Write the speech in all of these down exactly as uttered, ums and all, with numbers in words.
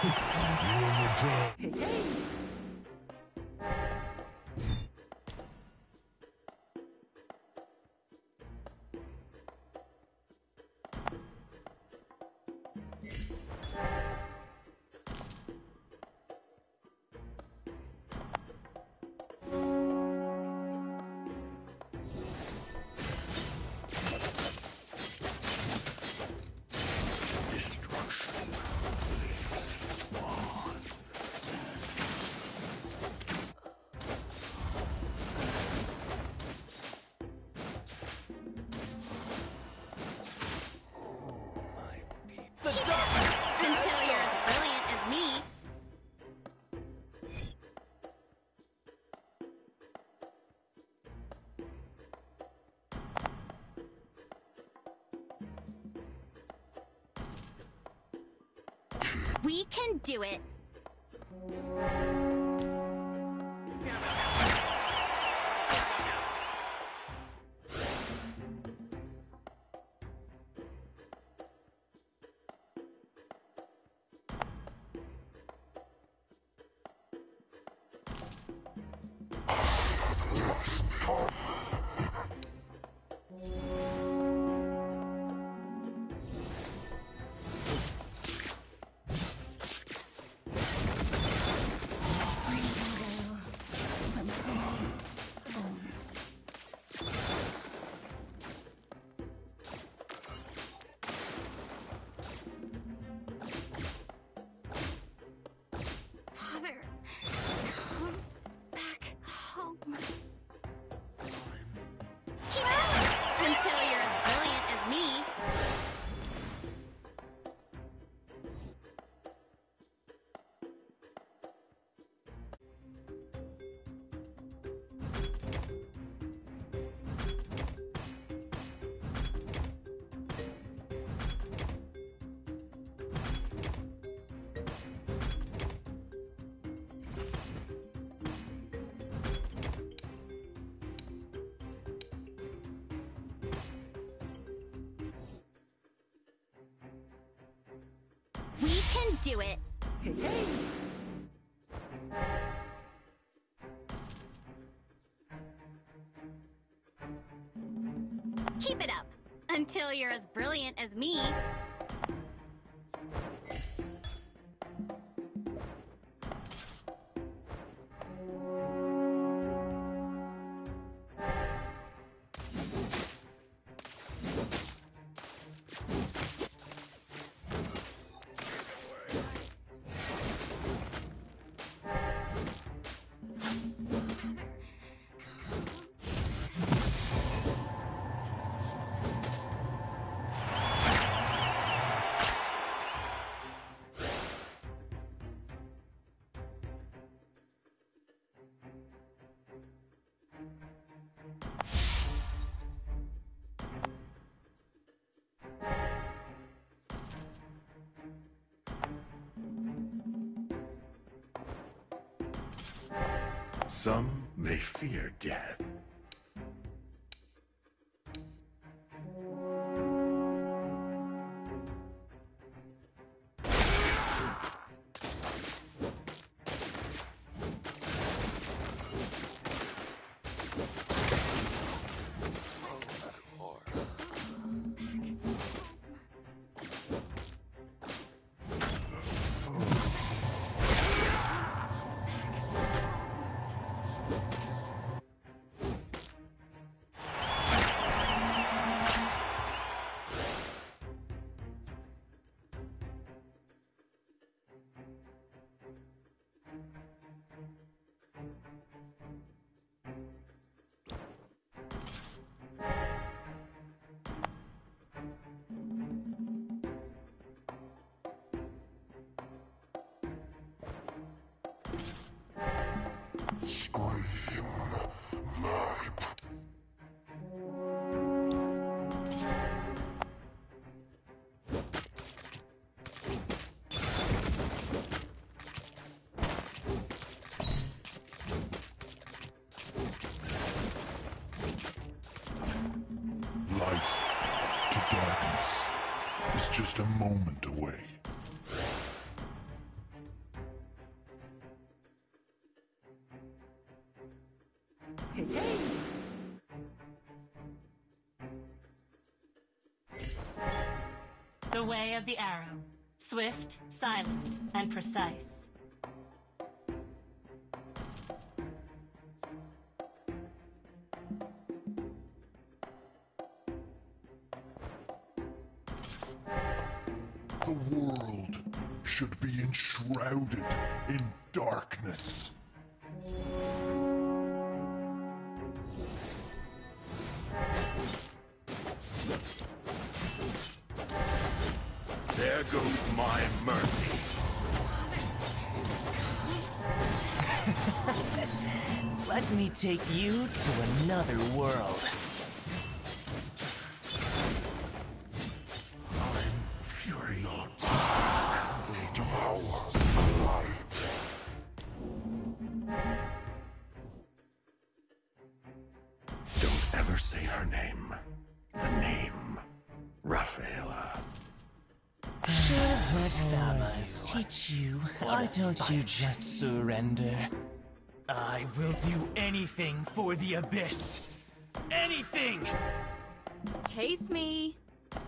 We can do it. We can do it. Keep it up until you're as brilliant as me. Some may fear death. To darkness is just a moment away. The way of the arrow. Swift, silent, and precise. The world should be enshrouded in darkness. There goes my mercy. Let me take you to another world. I'm fury. They devour alive. Don't ever say her name. The name, Rafaela. Should have let Famas teach you. Why don't you just surrender? I will do anything for the Abyss. Anything! Chase me.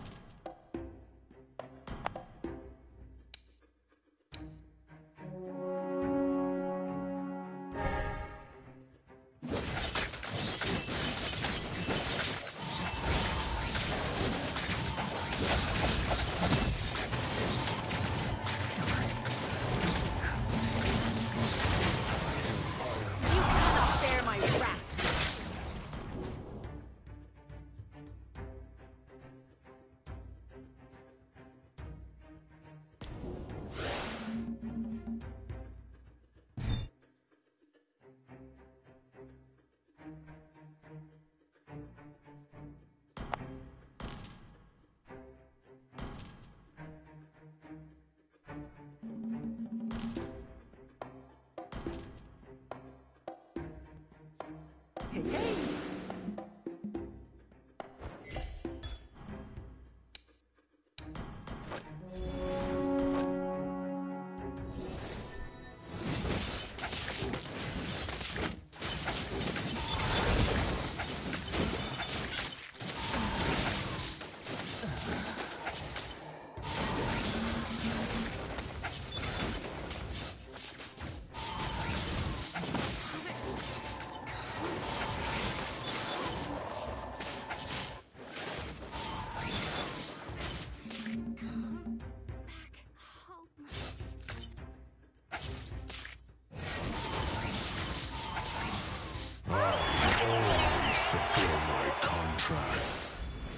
Fulfill my contracts.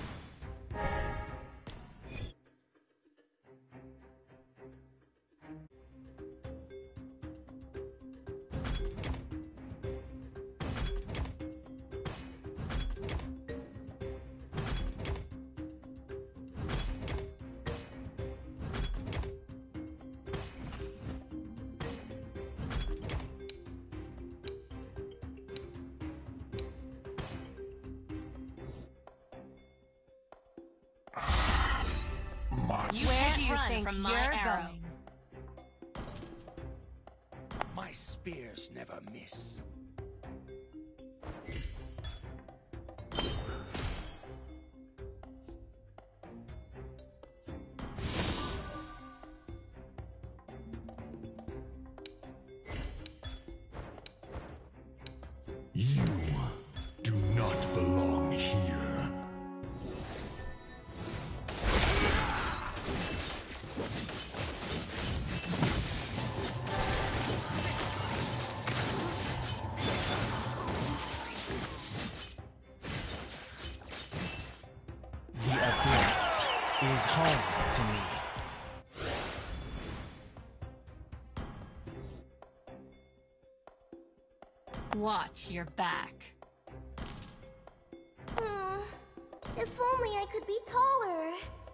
You Where can't do you run think from my you're arrow. going? My spears never miss. You do not belong here. The Abyss is home to me. Watch your back. Hmm. If only I could be taller.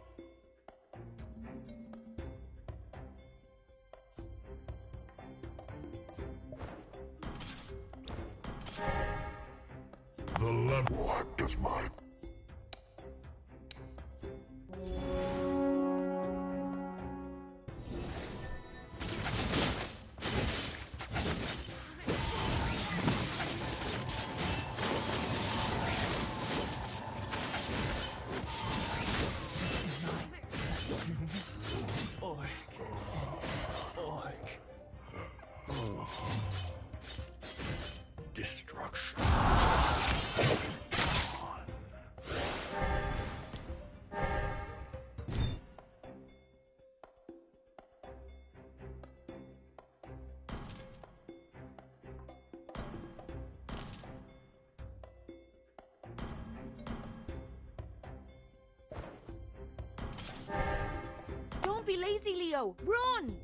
The lem- What does my... Don't be lazy, Leo. Run!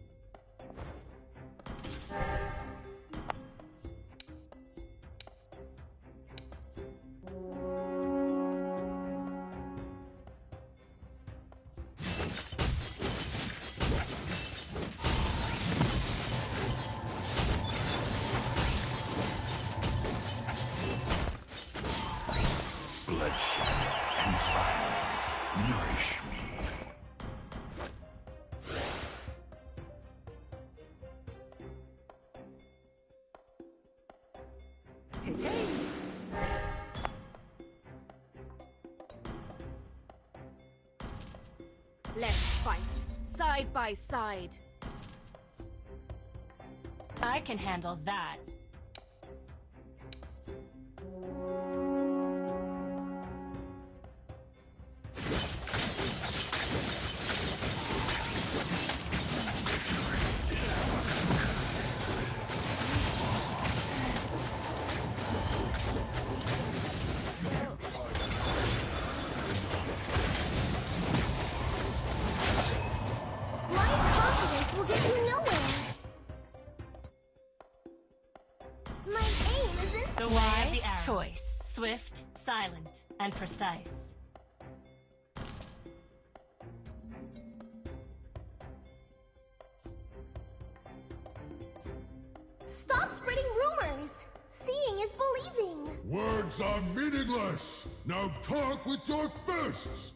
Bloodshed and violence nourish me. Let's fight, side by side. I can handle that. Blind confidence will get you nowhere. My aim isn't... The way of the arrow. Choice. Swift, silent, and precise. Stop spreading rumors. Seeing is believing. Words are meaningless. Now talk with your fists.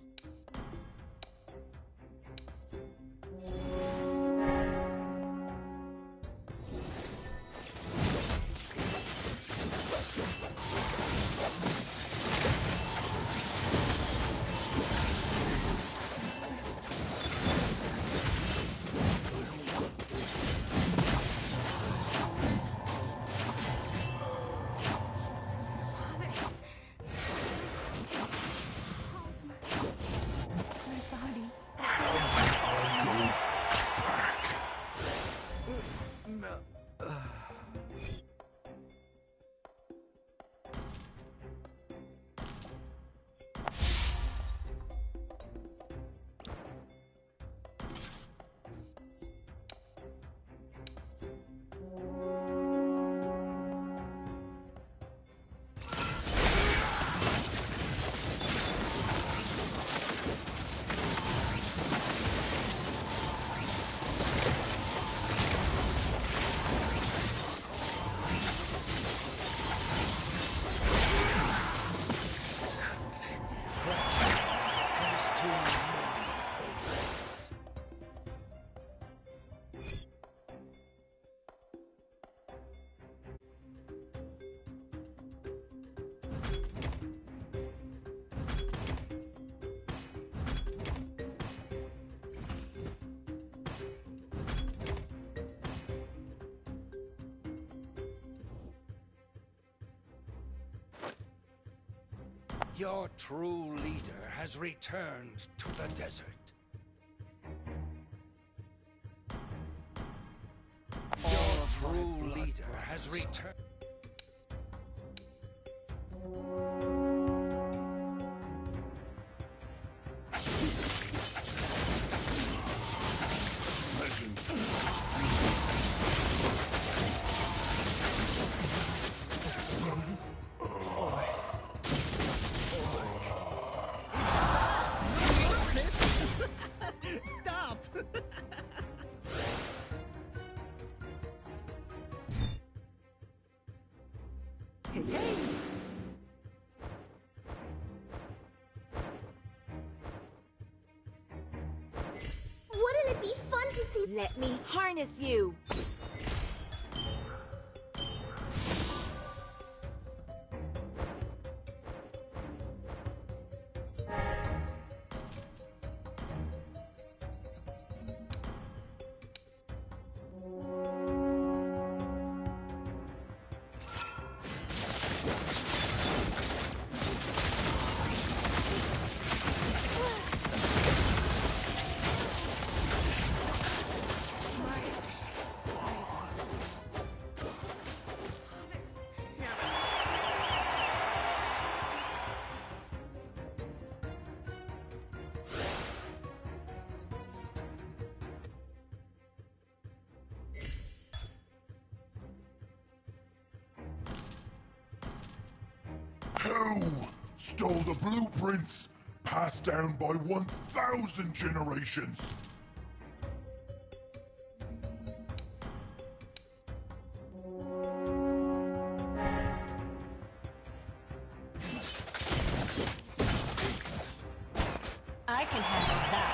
Your true leader has returned to the desert. Your true leader has returned. Wouldn't it be fun to see... Let me harness you. stole the blueprints, passed down by one thousand generations. I can handle that.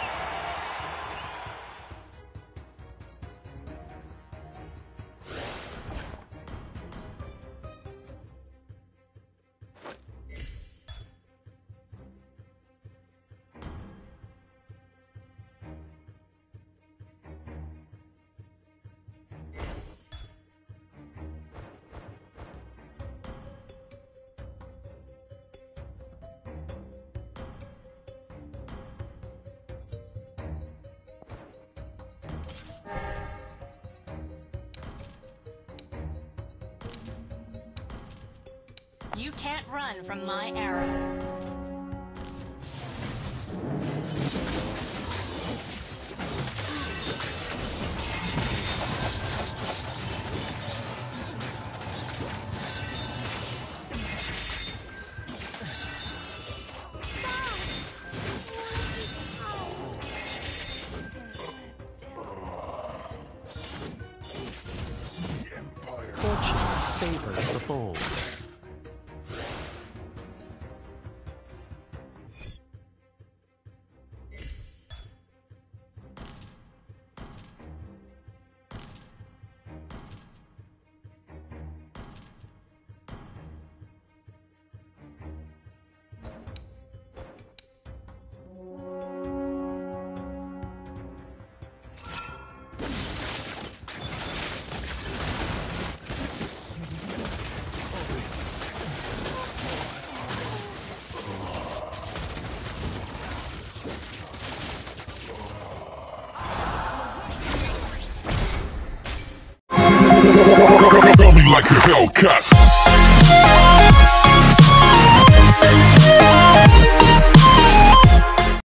You can't run from my arrow. Fortune favors the bold. Coming like a Hellcat.